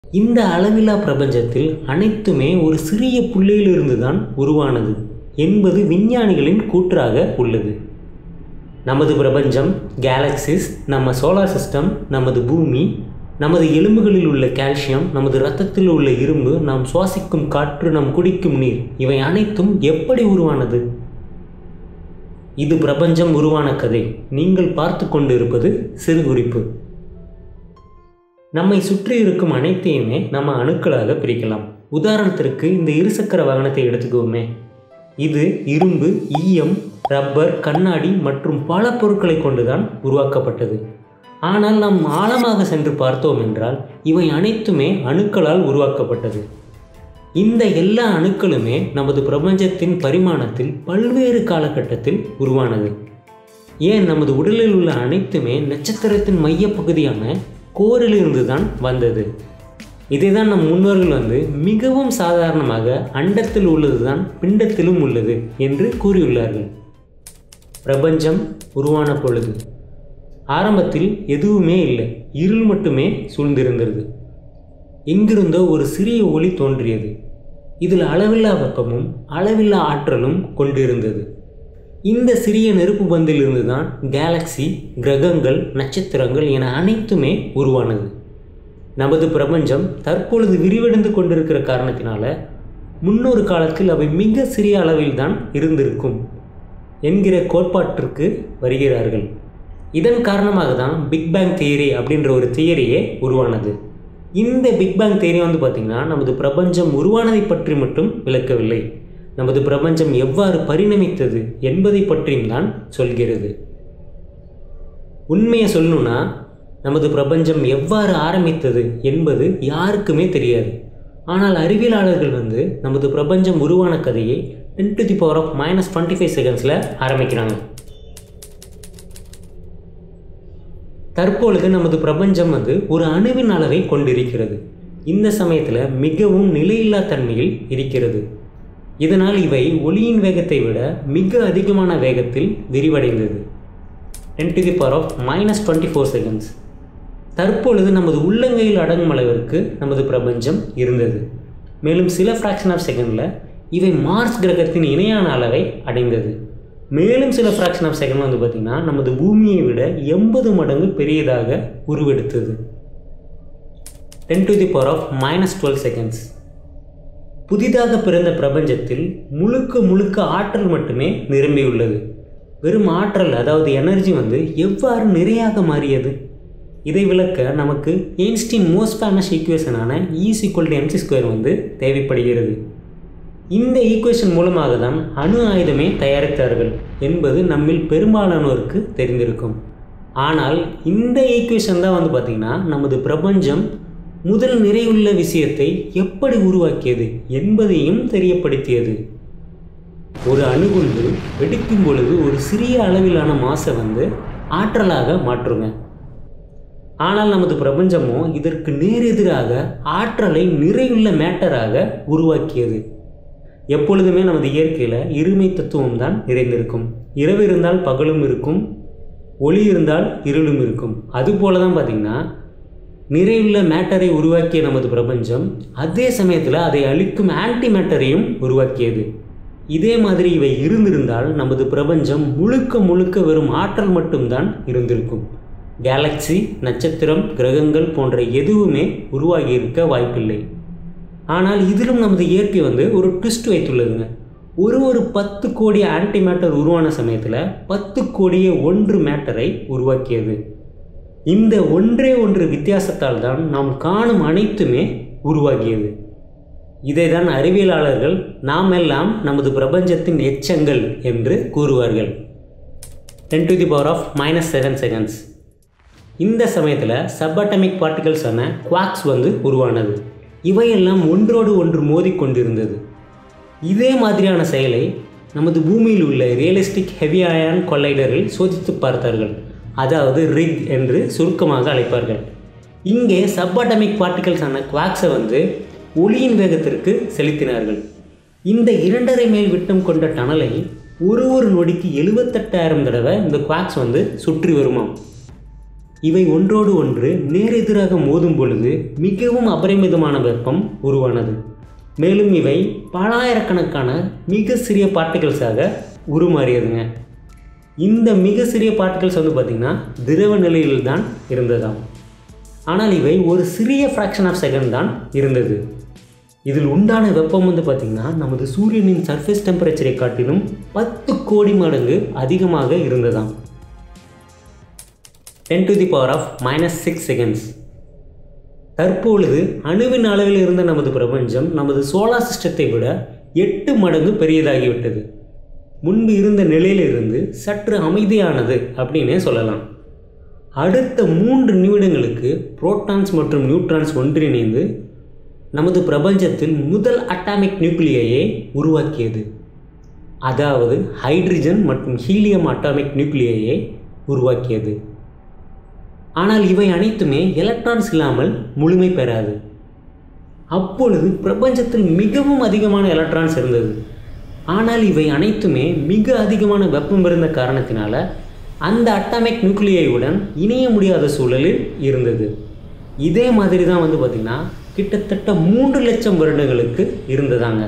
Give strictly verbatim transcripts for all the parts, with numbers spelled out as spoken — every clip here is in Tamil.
இந்த அளவிலா பிரபஞ்சத்தில் அனைத்துமே ஒரு சிறிய புள்ளியிலிருந்து தான் உருவானது என்பது விஞ்ஞானிகளின் கூற்றாக உள்ளது. நமது பிரபஞ்சம், கேலக்சிஸ், நம்ம சோலார் சிஸ்டம், நமது பூமி, நமது எலும்புகளில் உள்ள கால்சியம், நமது இரத்தத்தில் உள்ள இரும்பு, நாம் சுவாசிக்கும் காற்று, நாம் குடிக்கும் நீர், இவை அனைத்தும் எப்படி உருவானது? இது பிரபஞ்சம் உருவான கதை. நீங்கள் பார்த்து கொண்டு இருப்பது சிறுகுறிப்பு. நம்மை சுற்றி இருக்கும் அனைத்தையுமே நம்ம அணுக்களாக பிரிக்கலாம். உதாரணத்திற்கு இந்த இருசக்கர வாகனத்தை எடுத்துக்கோமே. இது இரும்பு, ஈயம், ரப்பர், கண்ணாடி மற்றும் பல பொருட்களை கொண்டுதான் உருவாக்கப்பட்டது. ஆனால் நாம் ஆழமாக சென்று பார்த்தோம் என்றால் இவை அனைத்துமே அணுக்களால் உருவாக்கப்பட்டது. இந்த எல்லா அணுக்களுமே நமது பிரபஞ்சத்தின் பரிமாணத்தில் பல்வேறு காலகட்டத்தில் உருவானது. ஏன் நமது உடலில் உள்ள அனைத்துமே நட்சத்திரத்தின் மையப்பகுதியான கோரிலிருந்து தான் வந்தது. இதை தான் நம் முன்னோர்கள் வந்து மிகவும் சாதாரணமாக அண்டத்தில் உள்ளது தான் பிண்டத்திலும் உள்ளது என்று கூறியுள்ளார்கள். பிரபஞ்சம் உருவான பொழுது ஆரம்பத்தில் எதுவுமே இல்லை, இருள் மட்டுமே சூழ்ந்திருந்தது. எங்கிருந்தோ ஒரு சிறிய ஒளி தோன்றியது. இதில் அளவில்லா வெப்பமும் அளவில்லா ஆற்றலும் கொண்டிருந்தது. இந்த சிறிய நெருப்பு பந்திலிருந்து தான் கேலக்சி, கிரகங்கள், நட்சத்திரங்கள் என அனைத்துமே உருவானது. நமது பிரபஞ்சம் தற்பொழுது விரிவடைந்து கொண்டிருக்கிற காரணத்தினால முன்னொரு காலத்தில் அவை மிக சிறிய அளவில் தான் இருந்திருக்கும் என்கிற கோட்பாட்டிற்கு வருகிறார்கள். இதன் காரணமாக தான் பிக் பேங் தியரி அப்படின்ற ஒரு தியரியே உருவானது. இந்த பிக் பேங் தியரி வந்து பார்த்திங்கன்னா நமது பிரபஞ்சம் உருவானதை பற்றி மட்டும் விளக்கவில்லை, நமது பிரபஞ்சம் எவ்வாறு பரிணமித்தது என்பதை பற்றியும் தான் சொல்கிறது. உண்மையை சொல்லணும்னா நமது பிரபஞ்சம் எவ்வாறு ஆரம்பித்தது என்பது யாருக்குமே தெரியாது. ஆனால் அறிவியலாளர்கள் வந்து நமது பிரபஞ்சம் உருவான கதையை ten to the power of minus twenty five செகண்ட்ஸில் ஆரம்பிக்கிறாங்க. தற்பொழுது நமது பிரபஞ்சம் வந்து ஒரு அணுவின் அளவை கொண்டிருக்கிறது. இந்த சமயத்தில் மிகவும் நிலையில்லா தன்மையில் இருக்கிறது. இதனால் இவை ஒளியின் வேகத்தை விட மிக அதிகமான வேகத்தில் விரிவடைந்தது. Ten to the power of minus twenty four seconds. தற்பொழுது நமது உள்ளங்கையில் அடங்கும் அளவிற்கு நமது பிரபஞ்சம் இருந்தது. மேலும் சில ஃப்ராக்ஷன் ஆஃப் செகண்டில் இவை மார்ஸ் கிரகத்தின் இணையான அளவை அடைந்தது. மேலும் சில ஃப்ராக்ஷன் ஆஃப் செகண்ட் வந்து பார்த்திங்கன்னா நமது பூமியை விட எண்பது மடங்கு பெரியதாக உருவெடுத்தது. Ten to the power of minus twelve seconds. புதிதாக பிறந்த பிரபஞ்சத்தில் முழுக்க முழுக்க ஆற்றல் மட்டுமே நிரம்பியுள்ளது. வெறும் ஆற்றல், அதாவது எனர்ஜி வந்து எவ்வாறு நிறையாக மாறியது? இதை விளக்க நமக்கு ஐன்ஸ்டீன் மோஸ்ட் ஃபேமஸ் ஈக்குவேஷனான E is equal to mc square வந்து தேவைப்படுகிறது. இந்த ஈக்குவேஷன் மூலமாக தான் அணு ஆயுதமே தயாரித்தார்கள் என்பது நம்மில் பெரும்பாலானோருக்கு தெரிந்திருக்கும். ஆனால் இந்த ஈக்குவேஷன் தான் வந்து பார்த்திங்கன்னா நமது பிரபஞ்சம் முதல் நிறையுள்ள விஷயத்தை எப்படி உருவாக்கியது என்பதையும் தெரியப்படுத்தியது. ஒரு அணுகுண்டு வெடிக்கும் பொழுது ஒரு சிறிய அளவிலான மாசை வந்து ஆற்றலாக மாற்றுங்க. ஆனால் நமது பிரபஞ்சமோ இதற்கு நேரெதிராக ஆற்றலை நிறையுள்ள மேட்டராக உருவாக்கியது. எப்பொழுதுமே நமது இயற்கையில் இருமை தத்துவம் தான் நிறைந்திருக்கும். இரவு இருந்தால் பகலும் இருக்கும், ஒளி இருந்தால் இருளும் இருக்கும். அதுபோல தான் பார்த்திங்கன்னா நிறையுள்ள மேட்டரை உருவாக்கிய நமது பிரபஞ்சம் அதே சமயத்தில் அதை அழிக்கும் ஆன்டி மேட்டரையும் உருவாக்கியது. இதே மாதிரி இவை இருந்திருந்தால் நமது பிரபஞ்சம் முழுக்க முழுக்க வெறும் ஆற்றல் மட்டும்தான் இருந்திருக்கும். கேலக்சி, நட்சத்திரம், கிரகங்கள் போன்ற எதுவுமே உருவாகியிருக்க வாய்ப்பில்லை. ஆனால் இதிலும் நமது இயற்கை வந்து ஒரு ட்விஸ்ட் வைத்துள்ளதுங்க. ஒரு ஒரு பத்து கோடி ஆன்டி மேட்டர் உருவான சமயத்தில் பத்து கோடியே ஒன்று மேட்டரை உருவாக்கியது. இந்த ஒன்றே ஒன்று வித்தியாசத்தால் தான் நாம் காணும் அனைத்துமே உருவாகியது. இதை தான் அறிவியலாளர்கள் நாம் எல்லாம் நமது பிரபஞ்சத்தின் எச்சங்கள் என்று கூறுவார்கள். Ten to the power of minus seven seconds. இந்த சமயத்தில் சப்அட்டமிக் பார்ட்டிகல்ஸான குவாக்ஸ் வந்து உருவானது. இவையெல்லாம் ஒன்றோடு ஒன்று மோதிக்கொண்டிருந்தது. இதே மாதிரியான செயலை நமது பூமியில் உள்ள ரியலிஸ்டிக் ஹெவி அயான் கொள்ளைடரில் சோதித்து பார்த்தார்கள். அதாவது ரிக் என்று சுருக்கமாக அழைப்பார்கள். இங்கே சப்அட்டமிக் பார்ட்டிகல்ஸான குவாக்ஸை வந்து ஒளியின் வேகத்திற்கு செலுத்தினார்கள். இந்த இரண்டரை மைல் விட்டம் கொண்ட டனலை ஒரு ஒரு நொடிக்கு எழுபத்தெட்டாயிரம் தடவை இந்த குவாக்ஸ் வந்து சுற்றி வருமாம். இவை ஒன்றோடு ஒன்று நேரெதிராக மோதும் பொழுது மிகவும் அபரிமிதமான வெப்பம் உருவானது. மேலும் இவை பலாயிரக்கணக்கான மிக சிறிய பார்ட்டிகல்ஸாக உருமாறியதுங்க. இந்த மிக சிறிய பார்ட்டிகல்ஸ் வந்து பார்த்திங்கன்னா திரவ நிலையில் தான் இருந்ததாம். ஆனால் இவை ஒரு சிறிய ஃப்ராக்ஷன் ஆஃப் செகண்ட் தான் இருந்தது. இதில் உண்டான வெப்பம் வந்து பார்த்திங்கன்னா நமது சூரியனின் சர்ஃபேஸ் டெம்பரேச்சரை காட்டிலும் பத்து கோடி மடங்கு அதிகமாக இருந்ததாம். Ten to the power of minus six seconds. தற்பொழுது அணுவின் அளவில் இருந்த நமது பிரபஞ்சம் நமது சோலார் சிஸ்டத்தை விட எட்டு மடங்கு பெரியதாகிவிட்டது. முன்பு இருந்த நிலையிலிருந்து சற்று அமைதியானது அப்படின்னே சொல்லலாம். அடுத்த மூன்று நிமிடங்களுக்கு புரோட்டான்ஸ் மற்றும் நியூட்ரான்ஸ் ஒன்றிணைந்து நமது பிரபஞ்சத்தில் முதல் அட்டாமிக் நியூக்ளியையை உருவாக்கியது. அதாவது ஹைட்ரஜன் மற்றும் ஹீலியம் அட்டாமிக் நியூக்ளியையை உருவாக்கியது. ஆனால் இவை அனைத்துமே எலக்ட்ரான்ஸ் இல்லாமல் முழுமை பெறாது. அப்பொழுது பிரபஞ்சத்தில் மிகவும் அதிகமான எலக்ட்ரான்ஸ் இருந்தது. ஆனால் இவை அனைத்துமே மிக அதிகமான வெப்பம் இருந்த காரணத்தினால அந்த அட்டாமிக் நியூக்ளியையுடன் இணைய முடியாத சூழலில் இருந்தது. இதே மாதிரி தான் வந்து பார்த்திங்கன்னா கிட்டத்தட்ட மூன்று லட்சம் வருடங்களுக்கு இருந்ததாங்க.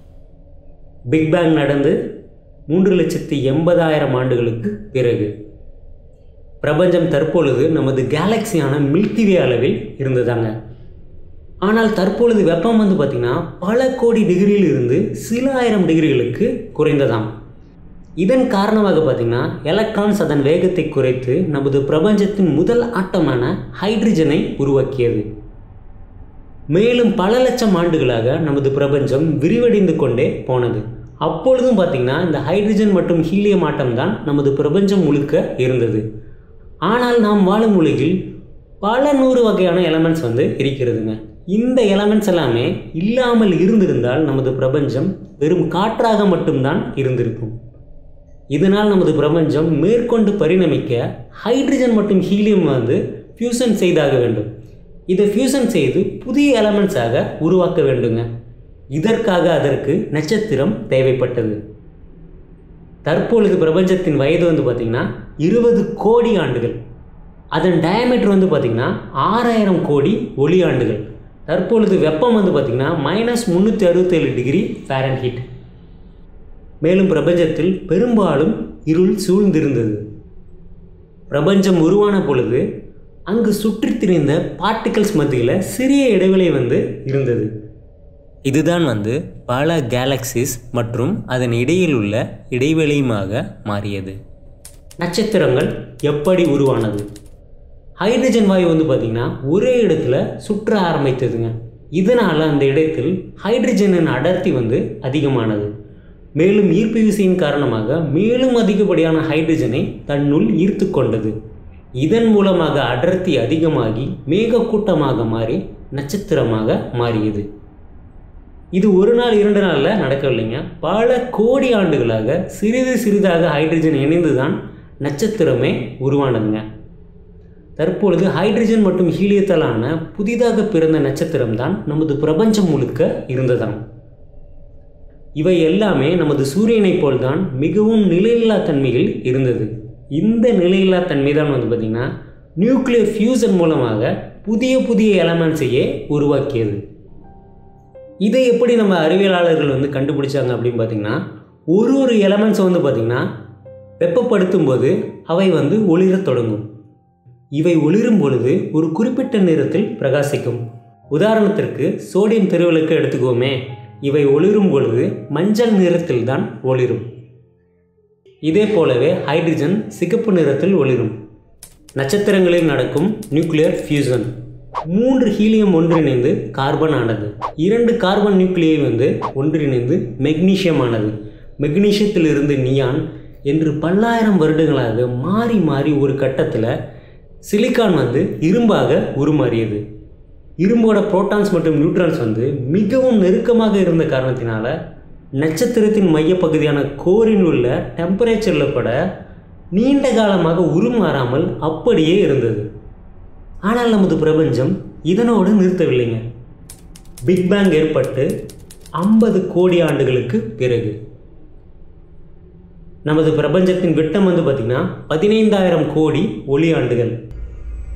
பிக் பேங் நடந்து மூன்று லட்சத்தி எண்பதாயிரம் ஆண்டுகளுக்கு பிறகு பிரபஞ்சம் தற்பொழுது நமது கேலக்சியான மில்கிவே அளவில் இருந்ததாங்க. ஆனால் தற்பொழுது வெப்பம் வந்து பார்த்திங்கன்னா பல கோடி டிகிரியில் இருந்து சில ஆயிரம் டிகிரிகளுக்கு குறைந்ததாம். இதன் காரணமாக பார்த்திங்கன்னா எலக்ட்ரான்ஸ் அதன் வேகத்தை குறைத்து நமது பிரபஞ்சத்தின் முதல் ஆட்டமான ஹைட்ரஜனை உருவாக்கியது. மேலும் பல லட்சம் ஆண்டுகளாக நமது பிரபஞ்சம் விரிவடைந்து கொண்டே போனது. அப்பொழுதும் பார்த்திங்கன்னா இந்த ஹைட்ரஜன் மற்றும் ஹீலியம் ஆட்டம் தான் நமது பிரபஞ்சம் முழுக்க இருந்தது. ஆனால் நாம் வாழும் உலகில் பல நூறு வகையான எலமெண்ட்ஸ் வந்து இருக்கிறதுங்க. இந்த எலமெண்ட்ஸ் எல்லாமே இல்லாமல் இருந்திருந்தால் நமது பிரபஞ்சம் வெறும் காற்றாக மட்டும்தான் இருந்திருக்கும். இதனால் நமது பிரபஞ்சம் மேற்கொண்டு பரிணமிக்க ஹைட்ரஜன் மற்றும் ஹீலியம் வந்து ஃபியூசன் செய்தாக வேண்டும். இதை ஃபியூசன் செய்து புதிய எலமெண்ட்ஸாக உருவாக்க வேண்டுங்க. இதற்காக அதற்கு நட்சத்திரம் தேவைப்பட்டது. தற்பொழுது பிரபஞ்சத்தின் வயது வந்து பார்த்திங்கன்னா இருபது கோடி ஆண்டுகள். அதன் டயமீட்டர் வந்து பார்த்திங்கன்னா ஆறாயிரம் கோடி ஒளி ஆண்டுகள். தற்பொழுது வெப்பம் வந்து பார்த்திங்கன்னா மைனஸ் முந்நூற்றி அறுபத்தேழு டிகிரி ஃபாரன்ஹீட். மேலும் பிரபஞ்சத்தில் பெரும்பாலும் இருள் சூழ்ந்திருந்தது. பிரபஞ்சம் உருவான பொழுது அங்கு சுற்றி திரிந்த பார்ட்டிகல்ஸ் மத்தியில் சிறிய இடைவெளி வந்து இருந்தது. இதுதான் வந்து பல கேலக்சிஸ் மற்றும் அதன் இடையில் உள்ள இடைவெளியுமாக மாறியது. நட்சத்திரங்கள் எப்படி உருவானது? ஹைட்ரஜன் வாயு வந்து பார்த்திங்கன்னா ஒரே இடத்துல சுற்ற ஆரம்பித்ததுங்க. இதனால் அந்த இடத்தில் ஹைட்ரஜனின் அடர்த்தி வந்து அதிகமானது. மேலும் ஈர்ப்பு விசையின் காரணமாக மேலும் அதிகப்படியான ஹைட்ரஜனை தன்னுள் ஈர்த்து கொண்டது. இதன் மூலமாக அடர்த்தி அதிகமாகி மேகக்கூட்டமாக மாறி நட்சத்திரமாக மாறியது. இது ஒரு நாள் இரண்டு நாளில் நடக்கவில்லைங்க. பல கோடி ஆண்டுகளாக சிறிது சிறிதாக ஹைட்ரஜன் இணைந்து தான் நட்சத்திரமே உருவானதுங்க. தற்பொழுது ஹைட்ரஜன் மற்றும் ஹீலியத்தாலான புதிதாக பிறந்த நட்சத்திரம் தான் நமது பிரபஞ்சம் முழுக்க இருந்ததாம். இவை எல்லாமே நமது சூரியனை போல்தான் மிகவும் நிலையில்லா தன்மையில் இருந்தது. இந்த நிலையில்லா தன்மை தான் வந்து பார்த்திங்கன்னா நியூக்ளியர் ஃபியூசன் மூலமாக புதிய புதிய எலமெண்ட்ஸையே உருவாக்கியது. இதை எப்படி நம்ம அறிவியலாளர்கள் வந்து கண்டுபிடிச்சாங்க அப்படின்னு பார்த்திங்கன்னா ஒரு ஒரு எலமெண்ட்ஸை வந்து பார்த்திங்கன்னா வெப்பப்படுத்தும் போது அவை வந்து ஒளிரத் தொடங்கும். இவை ஒளிரும் பொழுது ஒரு குறிப்பிட்ட நிறத்தில் பிரகாசிக்கும். உதாரணத்திற்கு சோடியம் திருவிளக்கு எடுத்துக்கோமே. இவை ஒளிரும் பொழுது மஞ்சள் நிறத்தில் தான் ஒளிரும். இதே போலவே ஹைட்ரஜன் சிகப்பு நிறத்தில் ஒளிரும். நட்சத்திரங்களில் நடக்கும் நியூக்ளியர் ஃபியூசன். மூன்று ஹீலியம் ஒன்றிணைந்து கார்பன் ஆனது. இரண்டு கார்பன் நியூக்ளியை வந்து ஒன்றிணைந்து மெக்னீசியம் ஆனது. மெக்னீசியத்திலிருந்து நியான் என்று பல்லாயிரம் வருடங்களாக மாறி மாறி ஒரு கட்டத்தில் சிலிக்கான் வந்து இரும்பாக உருமாறியது. இரும்போட புரோட்டான்ஸ் மற்றும் நியூட்ரான்ஸ் வந்து மிகவும் நெருக்கமாக இருந்த காரணத்தினால நட்சத்திரத்தின் மையப்பகுதியான கோரில் உள்ள டெம்பரேச்சரில் கூட நீண்ட காலமாக உருமாறாமல் அப்படியே இருந்தது. ஆனால் நமது பிரபஞ்சம் இதனோடு நிறுத்தவில்லைங்க. பிக் பேங் ஏற்பட்டு ஐம்பது கோடி ஆண்டுகளுக்கு பிறகு நமது பிரபஞ்சத்தின் விட்டம் வந்து பார்த்திங்கன்னா பதினைந்தாயிரம் கோடி ஒளி ஆண்டுகள்.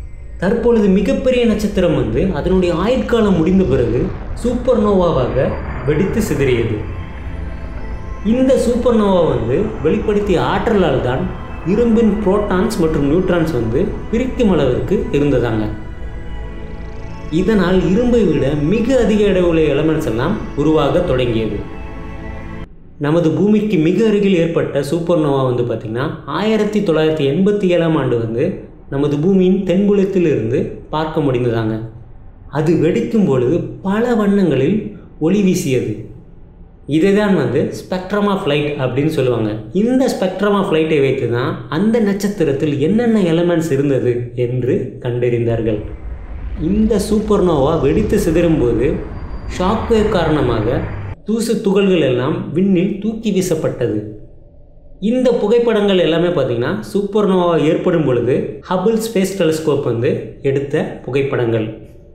தற்பொழுது மிகப்பெரிய நட்சத்திரம் வந்து அதனுடைய ஆயுட்காலம் முடிந்த பிறகு சூப்பர் நோவாவாக வெடித்து சிதறியது. இந்த சூப்பர் நோவா வந்து வெளிப்படுத்திய ஆற்றலால் தான் இரும்பின் புரோட்டான்ஸ் மற்றும் நியூட்ரான்ஸ் வந்து பிரிக்கும் அளவிற்கு இருந்ததாங்க. இதனால் இரும்பை விட மிக அதிக எடையுள்ள எலமெண்ட்ஸ் எல்லாம் உருவாக தொடங்கியது. நமது பூமிக்கு மிக அருகில் ஏற்பட்ட சூப்பர் நோவா வந்து பார்த்திங்கன்னா ஆயிரத்தி தொள்ளாயிரத்தி எண்பத்தி ஏழாம் ஆண்டு வந்து நமது பூமியின் தென்புலத்தில் இருந்து பார்க்க முடிந்ததாங்க. அது வெடிக்கும் பொழுது பல வண்ணங்களில் ஒளி வீசியது. இதை தான் வந்து ஸ்பெக்ட்ரம் ஆஃப் லைட் அப்படின்னு சொல்லுவாங்க. இந்த ஸ்பெக்ட்ரம் ஆஃப் லைட்டை வைத்து தான் அந்த நட்சத்திரத்தில் என்னென்ன எலமெண்ட்ஸ் இருந்தது என்று கண்டறிந்தார்கள். இந்த சூப்பர் நோவா வெடித்து சிதறும்போது ஷாக்வேவ் காரணமாக தூசு துகள்கள் எல்லாம் விண்ணில் தூக்கி வீசப்பட்டது. இந்த புகைப்படங்கள் எல்லாமே பார்த்திங்கன்னா சூப்பர் நோவா ஏற்படும் பொழுது ஹபிள் ஸ்பேஸ் டெலிஸ்கோப் வந்து எடுத்த புகைப்படங்கள்.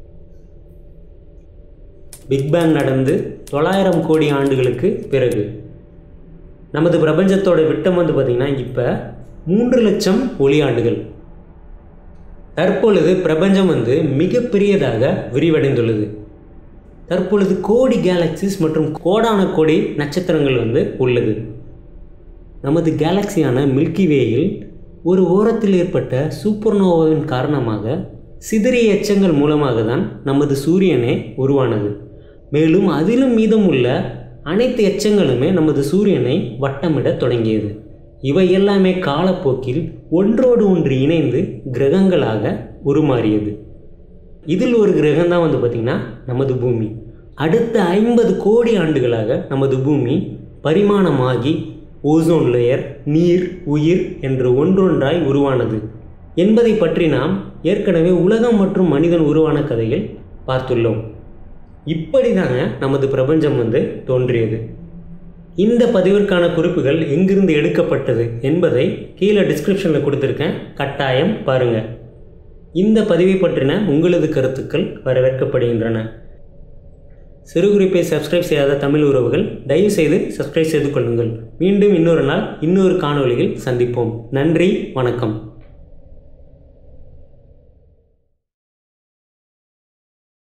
பிக் பேங் நடந்து தொள்ளாயிரம் கோடி ஆண்டுகளுக்கு பிறகு நமது பிரபஞ்சத்தோட விட்டம் வந்து பார்த்திங்கன்னா இப்போ மூன்று லட்சம் ஒளி ஆண்டுகள். தற்பொழுது பிரபஞ்சம் வந்து மிகப்பெரியதாக விரிவடைந்துள்ளது. தற்பொழுது கோடி கேலக்சிஸ் மற்றும் கோடான கோடி நட்சத்திரங்கள் வந்து உள்ளது. நமது கேலக்சியான மில்கி வேயில் ஒரு ஓரத்தில் ஏற்பட்ட சூப்பர் நோவாவின் காரணமாக சிதறிய எச்சங்கள் மூலமாக தான் நமது சூரியனே உருவானது. மேலும் அதிலும் மீதம் உள்ள அனைத்து எச்சங்களுமே நமது சூரியனை வட்டமிட தொடங்கியது. இவை எல்லாமே காலப்போக்கில் ஒன்றோடு ஒன்று இணைந்து கிரகங்களாக உருமாறியது. இதில் ஒரு கிரகம் தான் வந்து பார்த்திங்கன்னா நமது பூமி. அடுத்த ஐம்பது கோடி ஆண்டுகளாக நமது பூமி பரிமாணமாகி ஓசோன் லேயர், நீர், உயிர் என்று ஒன்றொன்றாய் உருவானது என்பதை பற்றி நாம் ஏற்கனவே உலகம் மற்றும் மனிதன் உருவான கதையில் பார்த்துள்ளோம். இப்படி தாங்க நமது பிரபஞ்சம் வந்து தோன்றியது. இந்த பதிவிற்கான குறிப்புகள் எங்கிருந்து எடுக்கப்பட்டது என்பதை கீழே டிஸ்கிரிப்ஷனில் கொடுத்துருக்கேன், கட்டாயம் பாருங்கள். இந்த பதிவை பற்றின உங்களது கருத்துக்கள் வரவேற்கப்படுகின்றன. சிறுகுறிப்பை சப்ஸ்கிரைப் செய்யாத தமிழ் உறவுகள் தயவு செய்து சப்ஸ்கிரைப் செய்து கொள்ளுங்கள். மீண்டும் இன்னொரு நாள் இன்னொரு காணொளியில் சந்திப்போம். நன்றி, வணக்கம்.